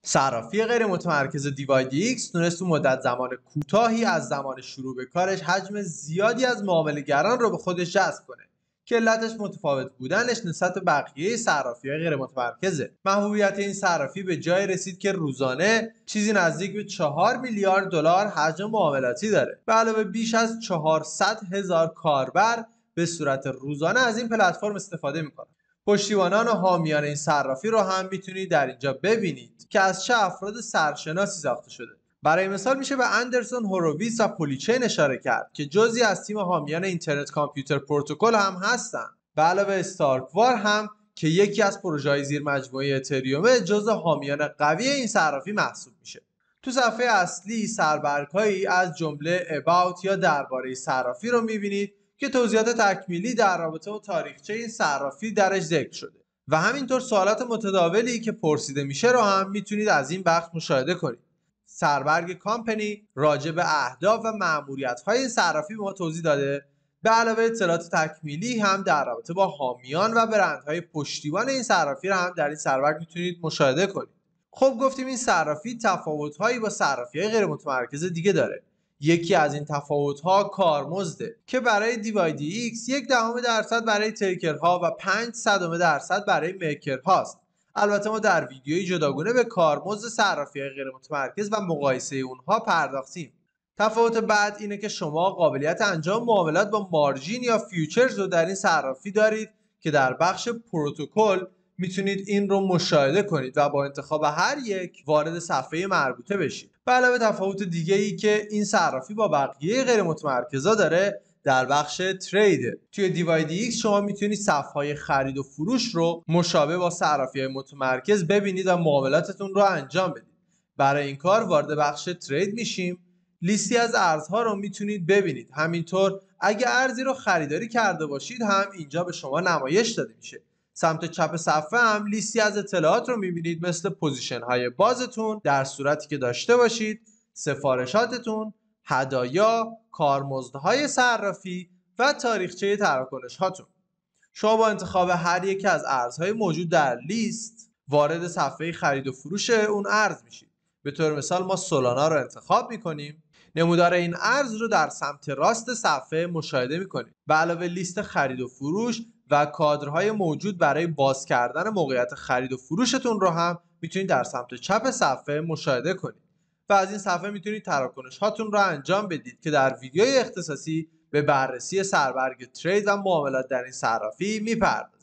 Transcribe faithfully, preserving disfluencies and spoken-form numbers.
صرافی غیر متمرکز دی وای دی ایکس تونست تو مدت زمان کوتاهی از زمان شروع به کارش حجم زیادی از معامله‌گران رو به خودش جذب کنه که علتش متفاوت بودنش نسبت به بقیه صرافی‌های غیر متمرکزه. محبوبیت این صرافی به جای رسید که روزانه چیزی نزدیک به چهار میلیارد دلار حجم معاملاتی داره. به علاوه بیش از چهارصد هزار کاربر به صورت روزانه از این پلتفرم استفاده میکنن. پشتیبانان و حامیان این صرافی رو هم میتونید در اینجا ببینید که از چه افراد سرشناسی ساخته شده. برای مثال میشه به اندرسون هوروویتز و پولیچین اشاره کرد که جزئی از تیم حامیان اینترنت کامپیوتر پروتکل هم هستن. به علاوه استارکوار هم که یکی از پروژه‌های زیر مجموعه اتریوم جزء حامیان قوی این صرافی محسوب میشه. تو صفحه اصلی سربرگ‌هایی از جمله about یا درباره صرافی رو میبینید که توضیحات تکمیلی در رابطه با تاریخچه این صرافی درش ذکر شده و همینطور سوالات متداولی که پرسیده میشه رو هم میتونید از این بخش مشاهده کنید. سربرگ کامپنی راجع به اهداف و مأموریت‌های این صرافی به ما توضیح داده. به علاوه اطلاعات تکمیلی هم در رابطه با حامیان و برندهای پشتیبان این صرافی رو هم در این سربرگ میتونید مشاهده کنید. خب گفتیم این صرافی تفاوت‌هایی با صرافی‌های غیر متمرکز دیگه داره. یکی از این تفاوت‌ها کارمزده که برای دی وای دی ایکس یک دهم درصد برای تیکرها و پنج صدم درصد برای میکرهاست. البته ما در ویدیوی جداگانه به کارمزد صرافی‌های غیر متمرکز و مقایسه اونها پرداختیم. تفاوت بعد اینه که شما قابلیت انجام معاملات با مارجین یا فیوچرز رو در این صرافی دارید که در بخش پروتکل میتونید این رو مشاهده کنید و با انتخاب هر یک وارد صفحه مربوطه بشید. به علاوه تفاوت دیگه ای که این صرافی با بقیه غیر متمرکزا داره در بخش ترید. توی دی وای دی ایکس شما میتونید صفحه‌های خرید و فروش رو مشابه با صرافی‌های متمرکز ببینید و معاملاتتون رو انجام بدید. برای این کار وارد بخش ترید میشیم. لیستی از ارزها رو میتونید ببینید. همینطور اگه ارزی رو خریداری کرده باشید هم اینجا به شما نمایش داده میشه. سمت چپ صفحه هم لیستی از اطلاعات رو میبینید مثل پوزیشن های بازتون در صورتی که داشته باشید، سفارشاتتون، هدایا، کارمزدهای صرافی و تاریخچه تراکنش هاتون. شما با انتخاب هر یک از ارزهای موجود در لیست وارد صفحه خرید و فروش اون ارز میشید. به طور مثال ما سولانا رو انتخاب میکنیم. نمودار این ارز رو در سمت راست صفحه مشاهده میکنید. به علاوه لیست خرید و فروش و کادرهای موجود برای باز کردن موقعیت خرید و فروشتون رو هم میتونید در سمت چپ صفحه مشاهده کنید و از این صفحه میتونید تراکنش هاتون رو انجام بدید که در ویدیوی اختصاصی به بررسی سربرگ ترید و معاملات در این صرافی میپردازیم.